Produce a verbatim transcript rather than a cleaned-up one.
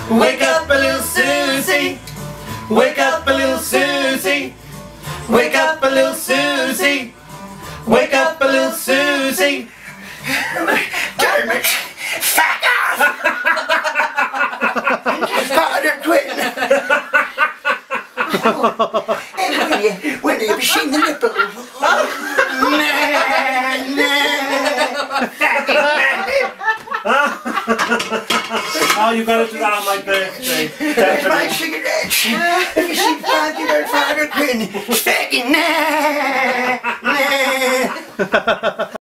Wake up a little Susie. Wake up a little Susie. Wake up a little Susie. Wake up a little Susie. Damn it! Fuck off! Father Quinn! And when you, when you seen the nipple? Nah, Oh, you gotta do that on my birthday. there's my cigarettes. Have you seen Father Father Quinn? Fucking nah, nah.